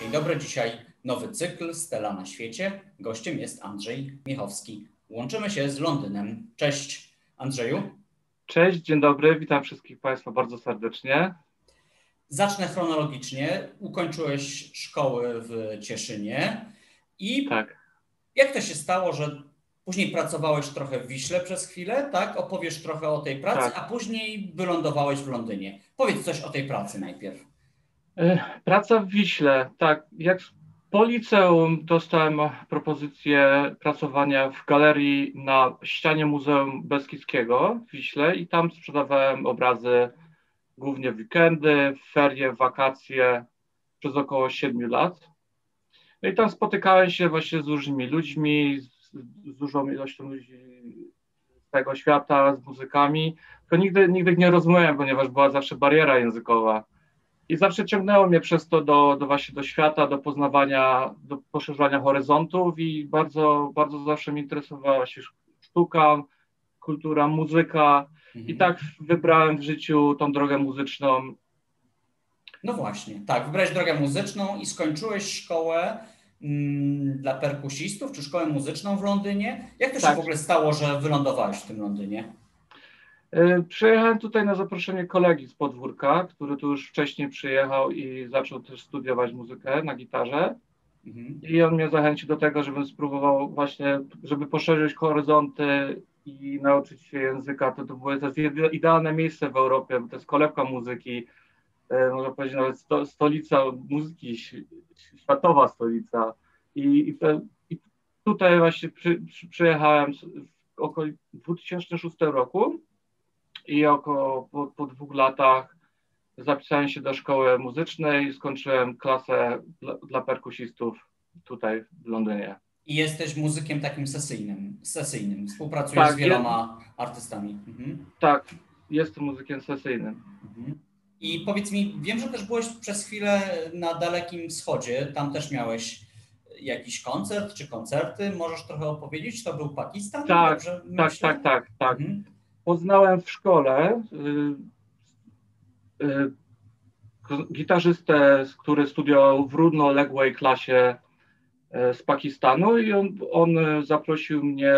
Dzień dobry, dzisiaj nowy cykl Stella na świecie. Gościem jest Andrzej Miechowski. Łączymy się z Londynem. Cześć Andrzeju. Cześć, dzień dobry, witam wszystkich Państwa bardzo serdecznie. Zacznę chronologicznie. Ukończyłeś szkoły w Cieszynie i Tak. Jak to się stało, że później pracowałeś trochę w Wiśle przez chwilę, tak? Opowiesz trochę o tej pracy, Tak. a później wylądowałeś w Londynie. Powiedz coś o tej pracy najpierw. Praca w Wiśle, tak. Jak po liceum dostałem propozycję pracowania w galerii na ścianie Muzeum Beskidzkiego w Wiśle i tam sprzedawałem obrazy głównie w weekendy, w ferie, w wakacje przez około 7 lat. No i tam spotykałem się właśnie z różnymi ludźmi, z dużą ilością ludzi z tego świata, z muzykami. Tylko nigdy nie rozumiałem, ponieważ była zawsze bariera językowa. I zawsze ciągnęło mnie przez to właśnie do świata, do poznawania, do poszerzania horyzontów i bardzo zawsze mnie interesowała się sztuka, kultura, muzyka i tak wybrałem w życiu tą drogę muzyczną. No właśnie, tak, wybrałeś drogę muzyczną i skończyłeś szkołę dla perkusistów, czy szkołę muzyczną w Londynie. Jak to się w ogóle stało, że wylądowałeś w tym Londynie? Przyjechałem tutaj na zaproszenie kolegi z podwórka, który tu już wcześniej przyjechał i zaczął też studiować muzykę na gitarze. I on mnie zachęcił do tego, żebym spróbował właśnie, żeby poszerzyć horyzonty i nauczyć się języka. To jest idealne miejsce w Europie, bo to jest kolebka muzyki, można powiedzieć nawet stolica muzyki, światowa stolica. I tutaj właśnie przyjechałem w około 2006 roku i około po 2 latach zapisałem się do szkoły muzycznej i skończyłem klasę dla perkusistów tutaj w Londynie. I jesteś muzykiem takim sesyjnym. Współpracujesz z wieloma artystami. Tak, jestem muzykiem sesyjnym. I powiedz mi, wiem, że też byłeś przez chwilę na Dalekim Wschodzie, tam też miałeś jakiś koncert czy koncerty. Możesz trochę opowiedzieć? To był Pakistan? Tak. Poznałem w szkole gitarzystę, który studiował w równoległej klasie z Pakistanu i on zaprosił mnie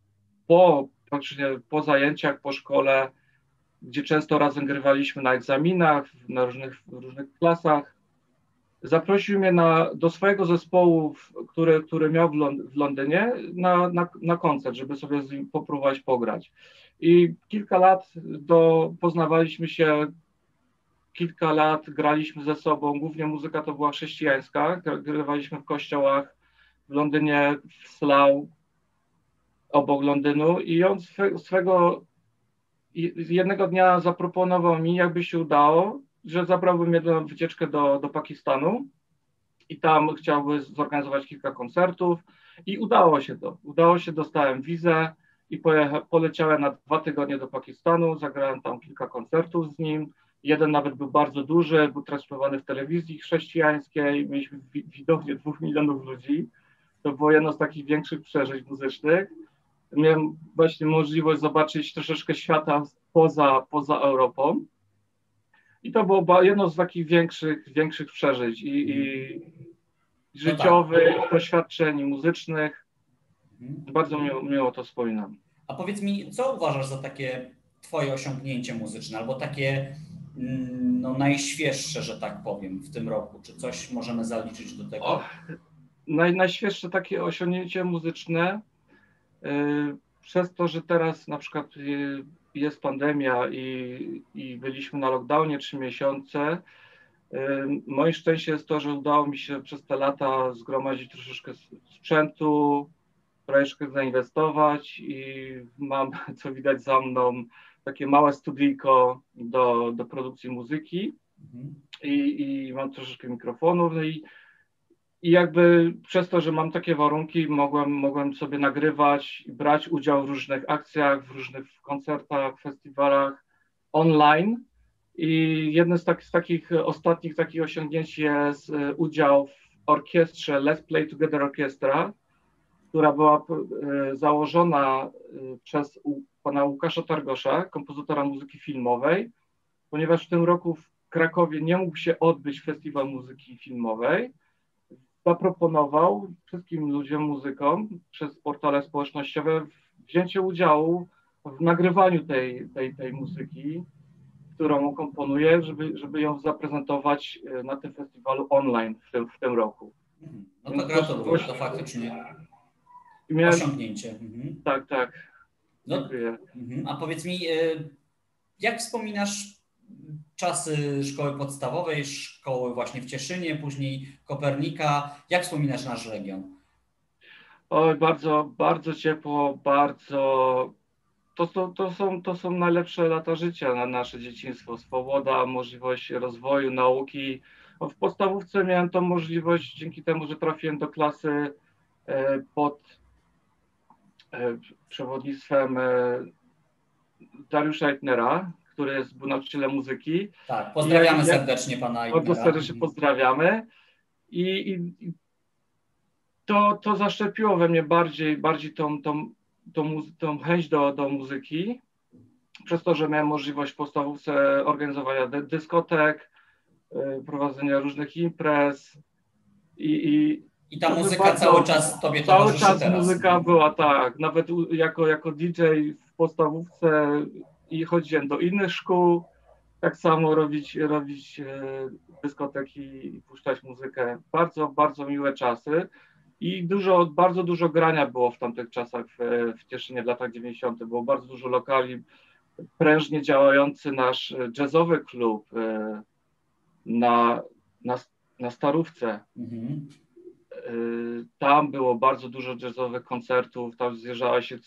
po zajęciach, po szkole, gdzie często razem grywaliśmy na egzaminach, na różnych klasach. Zaprosił mnie do swojego zespołu, który miał w Londynie, na koncert, żeby sobie z nim popróbować pograć. I kilka lat poznawaliśmy się, kilka lat graliśmy ze sobą, głównie muzyka to była chrześcijańska, grywaliśmy w kościołach w Londynie, w Slough, obok Londynu i on jednego dnia zaproponował mi, jakby się udało, że zabrałby mnie na wycieczkę do Pakistanu i tam chciałby zorganizować kilka koncertów i udało się to. Dostałem wizę i poleciałem na 2 tygodnie do Pakistanu, zagrałem tam kilka koncertów z nim. Jeden nawet był bardzo duży, był transmitowany w telewizji chrześcijańskiej, mieliśmy widownię 2 milionów ludzi. To było jedno z takich większych przeżyć muzycznych. Miałem właśnie możliwość zobaczyć troszeczkę świata poza Europą. I to było jedno z takich większych przeżyć i życiowych, doświadczeń muzycznych. Bardzo miło to wspominam. A powiedz mi, co uważasz za takie twoje osiągnięcie muzyczne, albo takie najświeższe, że tak powiem, w tym roku? Czy coś możemy zaliczyć do tego? Najświeższe takie osiągnięcie muzyczne, przez to, że teraz na przykład jest pandemia i byliśmy na lockdownie 3 miesiące, moje szczęście jest to, że udało mi się przez te lata zgromadzić troszeczkę sprzętu, troszeczkę zainwestować i mam, co widać za mną, takie małe studyjko do produkcji muzyki i mam troszeczkę mikrofonów. No i jakby przez to, że mam takie warunki, mogłem sobie nagrywać i brać udział w różnych akcjach, w różnych koncertach, festiwalach online. I jednym z takich ostatnich takich osiągnięć jest udział w orkiestrze Let's Play Together Orchestra, która była założona przez pana Łukasza Targosza, kompozytora muzyki filmowej, ponieważ w tym roku w Krakowie nie mógł się odbyć festiwal muzyki filmowej, zaproponował wszystkim ludziom, muzykom przez portale społecznościowe wzięcie udziału w nagrywaniu tej muzyki, którą komponuję, żeby ją zaprezentować na tym festiwalu online w tym roku. No to gratuluję, to faktycznie osiągnięcie. Tak, tak. No, a powiedz mi, jak wspominasz czasy szkoły podstawowej, szkoły właśnie w Cieszynie, później Kopernika? Jak wspominasz nasz region? Oj, bardzo, bardzo ciepło, bardzo. To są najlepsze lata życia na nasze dzieciństwo. Swoboda, możliwość rozwoju, nauki. W podstawówce miałem tą możliwość dzięki temu, że trafiłem do klasy pod przewodnictwem Dariusza Eitnera, który był nauczycielem muzyki. Tak, pozdrawiamy serdecznie pana Eitnera. Bardzo serdecznie pozdrawiamy. I to zaszczepiło we mnie bardziej tą chęć do muzyki, przez to, że miałem możliwość w podstawówce organizowania dyskotek, prowadzenia różnych imprez i ta muzyka cały czas tobie towarzyszy teraz. Cały czas muzyka była, tak. Nawet jako DJ w podstawówce i chodziłem do innych szkół, tak samo robić dyskoteki i puszczać muzykę. Bardzo, bardzo miłe czasy. I bardzo dużo grania było w tamtych czasach w Cieszynie w latach 90. Było bardzo dużo lokali, prężnie działający nasz jazzowy klub na Starówce. Tam było bardzo dużo jazzowych koncertów, tam zjeżdżała się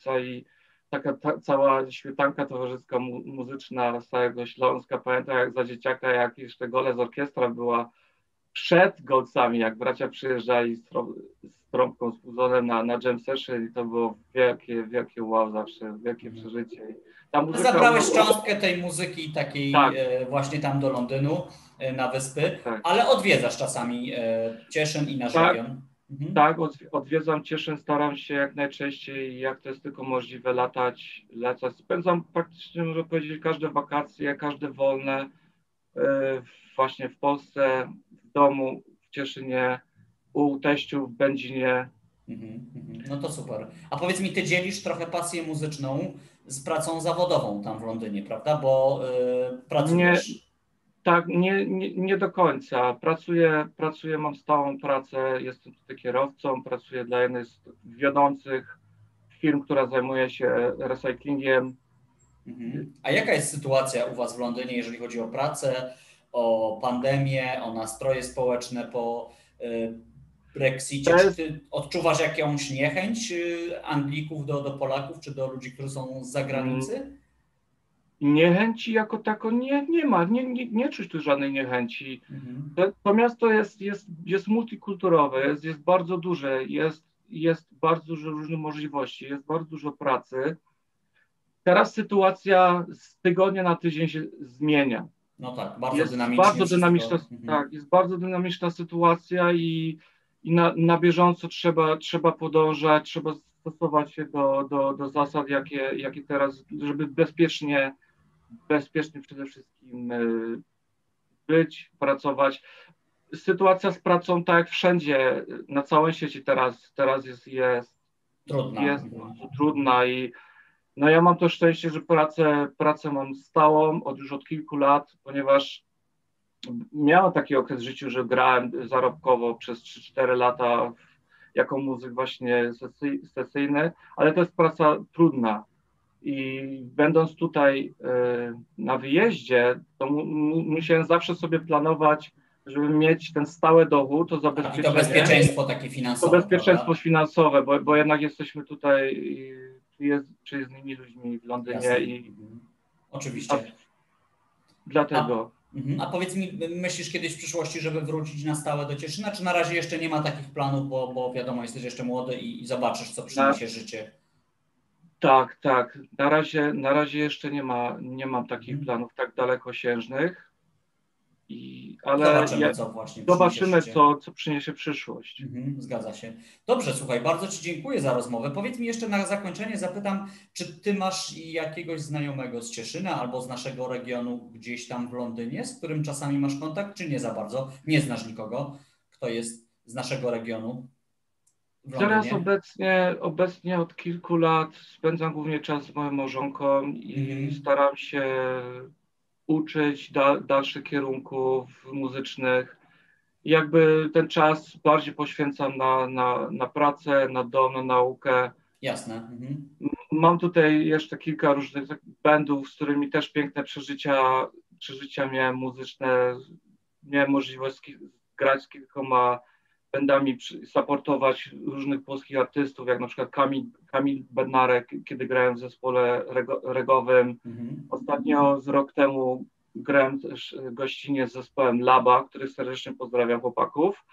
cała świetanka towarzyska muzyczna z całego Śląska. Pamiętam jak za dzieciaka, jak jeszcze Gole z orkiestra była przed Golcami, jak bracia przyjeżdżali z trąbką, z puzonem na jam session i to było wielkie wow zawsze, wielkie przeżycie. Zabrałeś cząstkę tej muzyki takiej tak. Właśnie tam do Londynu, na wyspy, tak. Ale odwiedzasz czasami Cieszyn i nasz region. Tak, odwiedzam Cieszyn, staram się jak najczęściej, jak to jest tylko możliwe, latać. Spędzam praktycznie, można powiedzieć, każde wakacje, każde wolne właśnie w Polsce, w domu, w Cieszynie, u teściów w Będzinie. No to super. A powiedz mi, ty dzielisz trochę pasję muzyczną z pracą zawodową tam w Londynie, prawda? Bo pracujesz... Nie do końca. Pracuję, mam stałą pracę, jestem tutaj kierowcą, pracuję dla jednej z wiodących firm, która zajmuje się recyklingiem. A jaka jest sytuacja u was w Londynie, jeżeli chodzi o pracę, o pandemię, o nastroje społeczne po Brexicie? Czy ty odczuwasz jakąś niechęć Anglików do Polaków, czy do ludzi, którzy są z zagranicy? Niechęci jako tako nie ma, nie czuć tu żadnej niechęci. To miasto jest multikulturowe, jest bardzo duże, jest bardzo dużo różnych możliwości, jest bardzo dużo pracy. Teraz sytuacja z tygodnia na tydzień się zmienia. No tak, bardzo dynamicznie. Tak, jest bardzo dynamiczna sytuacja i na bieżąco trzeba podążać, trzeba stosować się do zasad, jakie teraz, żeby bezpiecznie przede wszystkim być, pracować. Sytuacja z pracą, tak jak wszędzie, na całym świecie teraz jest trudna i no ja mam to szczęście, że pracę mam stałą już od kilku lat, ponieważ miałem taki okres w życiu, że grałem zarobkowo przez 3-4 lata jako muzyk właśnie sesyjny, ale to jest praca trudna. I będąc tutaj na wyjeździe, to musiałem zawsze sobie planować, żeby mieć ten stały dochód, to zabezpieczenie. I to bezpieczeństwo takie finansowe. To bezpieczeństwo finansowe, bo jednak jesteśmy tutaj przyjezdnymi ludźmi w Londynie. Jasne. Oczywiście. Dlatego. A powiedz mi, myślisz kiedyś w przyszłości, żeby wrócić na stałe do Cieszyna, czy na razie jeszcze nie ma takich planów, bo wiadomo, jesteś jeszcze młody i zobaczysz, co przyniesie życie? Tak. Na razie jeszcze nie mam takich planów tak dalekosiężnych. Ale zobaczymy, co przyniesie przyszłość. Zgadza się. Dobrze, słuchaj, bardzo ci dziękuję za rozmowę. Powiedz mi jeszcze na zakończenie, zapytam, czy ty masz jakiegoś znajomego z Cieszyna albo z naszego regionu gdzieś tam w Londynie, z którym czasami masz kontakt, czy nie za bardzo? Nie znasz nikogo, kto jest z naszego regionu w Teraz Londynie? obecnie od kilku lat spędzam głównie czas z moją małżonką i staram się uczyć dalszych kierunków muzycznych. I jakby ten czas bardziej poświęcam na pracę, na dom, na naukę. Jasne. Mhm. Mam tutaj jeszcze kilka różnych bandów, z którymi też piękne przeżycia miałem muzyczne. Miałem możliwość grać z kilkoma bandami, supportować różnych polskich artystów, jak na przykład Kamil Bednarek, kiedy grałem w zespole regowym. Ostatnio z rok temu grałem też gościnnie z zespołem Laba, których serdecznie pozdrawiam, chłopaków.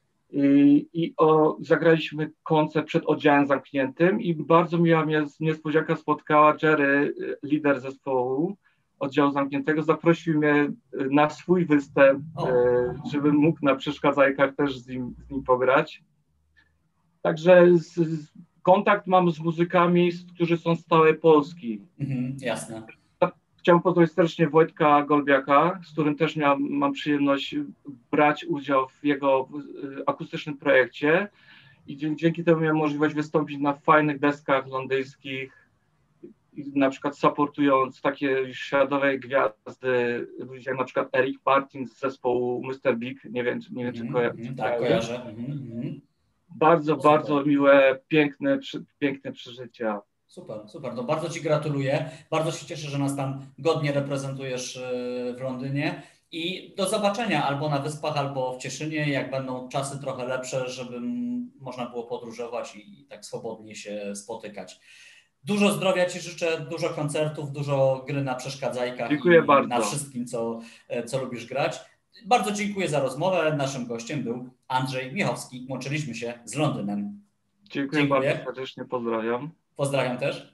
Zagraliśmy koncert przed oddziałem zamkniętym i bardzo miła mnie niespodzianka spotkała. Jerry, lider zespołu oddziału zamkniętego, zaprosił mnie na swój występ, żebym mógł na przeszkadzajkach też z nim pograć. Także kontakt mam z muzykami, którzy są z całej Polski. Jasne. Chciałem pozdrowić serdecznie Wojtka Golbiaka, z którym też mam przyjemność brać udział w jego akustycznym projekcie i dzięki temu miałem możliwość wystąpić na fajnych deskach londyńskich, na przykład supportując takie światowe gwiazdy, ludzi jak na przykład Eric Martin z zespołu Mr. Big, nie wiem czy kojarzysz. Tak, kojarzę. Bardzo miłe, piękne przeżycia. Super. No bardzo Ci gratuluję. Bardzo się cieszę, że nas tam godnie reprezentujesz w Londynie. I do zobaczenia albo na Wyspach, albo w Cieszynie, jak będą czasy trochę lepsze, żeby można było podróżować i tak swobodnie się spotykać. Dużo zdrowia Ci życzę, dużo koncertów, dużo gry na przeszkadzajkach. Dziękuję i bardzo. Na wszystkim, co lubisz grać. Bardzo dziękuję za rozmowę. Naszym gościem był Andrzej Michowski. Łączyliśmy się z Londynem. Dziękuję bardzo serdecznie, pozdrawiam. Pozdrawiam też.